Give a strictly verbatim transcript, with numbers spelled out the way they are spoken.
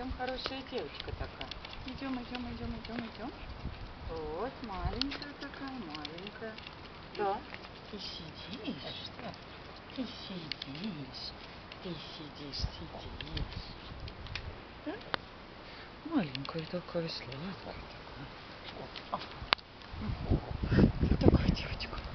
Идем, хорошая девочка такая. Идем, идем, идем, идем, идем. Вот, маленькая такая, маленькая. Да. Ты сидишь, да? Ты сидишь. Ты сидишь, сидишь. Да? Маленькая такая, сладкая такая. О, о. Ты такая девочка.